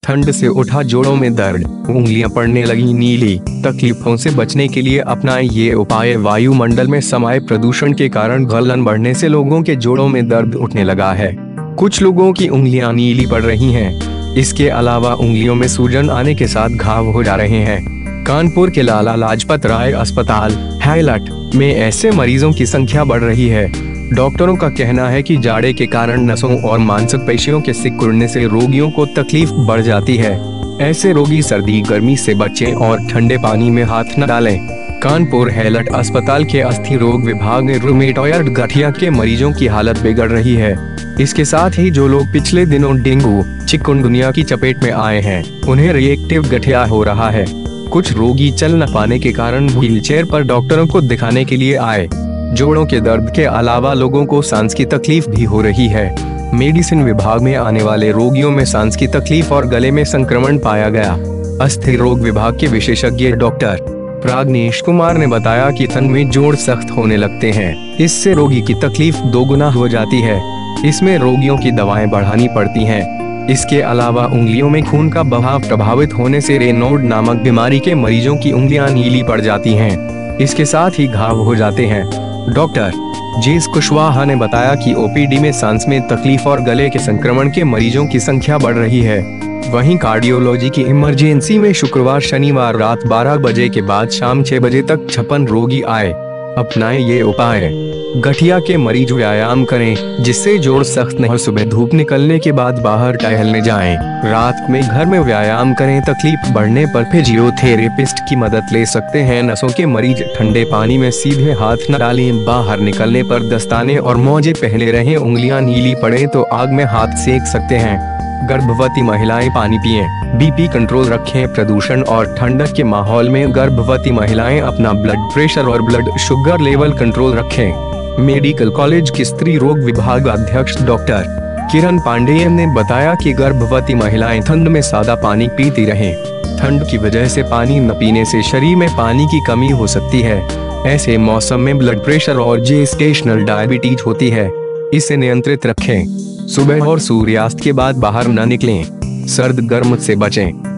ठंड से उठा जोड़ों में दर्द, उंगलियां पड़ने लगी नीली। तकलीफों से बचने के लिए अपनाएं ये उपाय। वायुमंडल में समाये प्रदूषण के कारण गलन बढ़ने से लोगों के जोड़ों में दर्द उठने लगा है। कुछ लोगों की उंगलियां नीली पड़ रही हैं। इसके अलावा उंगलियों में सूजन आने के साथ घाव हो जा रहे हैं। कानपुर के लाला लाजपत राय अस्पताल हैलट में ऐसे मरीजों की संख्या बढ़ रही है। डॉक्टरों का कहना है कि जाड़े के कारण नसों और मांसपेशियों के सिकुड़ने से रोगियों को तकलीफ बढ़ जाती है। ऐसे रोगी सर्दी गर्मी से बचें और ठंडे पानी में हाथ न डालें। कानपुर हैलट अस्पताल के अस्थि रोग विभाग में रूमेटॉयड गठिया के मरीजों की हालत बिगड़ रही है। इसके साथ ही जो लोग पिछले दिनों डेंगू चिकुनगुनिया की चपेट में आए हैं, उन्हें रिएक्टिव गठिया हो रहा है। कुछ रोगी चल न पाने के कारण व्हीलचेयर पर डॉक्टरों को दिखाने के लिए आए। जोड़ों के दर्द के अलावा लोगों को सांस की तकलीफ भी हो रही है। मेडिसिन विभाग में आने वाले रोगियों में सांस की तकलीफ और गले में संक्रमण पाया गया। अस्थि रोग विभाग के विशेषज्ञ डॉक्टर प्राग्नेश कुमार ने बताया कि तन में जोड़ सख्त होने लगते हैं। इससे रोगी की तकलीफ दोगुना हो जाती है। इसमें रोगियों की दवाएं बढ़ानी पड़ती हैं। इसके अलावा उंगलियों में खून का बहाव प्रभावित होने से रेनॉल्ड नामक बीमारी के मरीजों की उंगलियां नीली पड़ जाती हैं। इसके साथ ही घाव हो जाते हैं। डॉक्टर जेस कुशवाहा ने बताया कि ओपीडी में सांस में तकलीफ और गले के संक्रमण के मरीजों की संख्या बढ़ रही है। वहीं कार्डियोलॉजी की इमरजेंसी में शुक्रवार शनिवार रात 12 बजे के बाद शाम 6 बजे तक 56 रोगी आए। अपनाएं ये उपाय। गठिया के मरीज व्यायाम करें जिससे जोड़ सख्त न हो। सुबह धूप निकलने के बाद बाहर टहलने जाएं। रात में घर में व्यायाम करें। तकलीफ बढ़ने पर फिजियोथेरेपिस्ट की मदद ले सकते हैं। नसों के मरीज ठंडे पानी में सीधे हाथ न डालें। बाहर निकलने पर दस्ताने और मोजे पहने रहें। उंगलियां नीली पड़े तो आग में हाथ सेक सकते हैं। गर्भवती महिलाएं पानी पिएं। बीपी कंट्रोल रखें। प्रदूषण और ठंडक के माहौल में गर्भवती महिलाएं अपना ब्लड प्रेशर और ब्लड शुगर लेवल कंट्रोल रखें। मेडिकल कॉलेज के स्त्री रोग विभाग अध्यक्ष डॉक्टर किरण पांडेय ने बताया कि गर्भवती महिलाएं ठंड में सादा पानी पीती रहें। ठंड की वजह से पानी न पीने से शरीर में पानी की कमी हो सकती है। ऐसे मौसम में ब्लड प्रेशर और जेस्टेशनल डायबिटीज होती है। इसे नियंत्रित रखें। सुबह और सूर्यास्त के बाद बाहर न निकलें। सर्द गर्म से बचें।